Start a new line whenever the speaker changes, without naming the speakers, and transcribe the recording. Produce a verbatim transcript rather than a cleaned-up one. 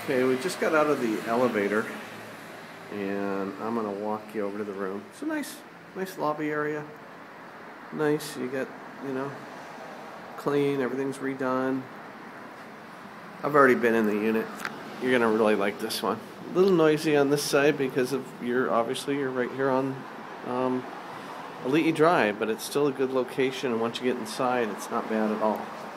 Okay, we just got out of the elevator, and I'm gonna walk you over to the room. It's a nice, nice lobby area. Nice, you got, you know, clean, everything's redone. I've already been in the unit. You're gonna really like this one. A little noisy on this side because of you're obviously you're right here on um, Elite Drive, but it's still a good location, and once you get inside, it's not bad at all.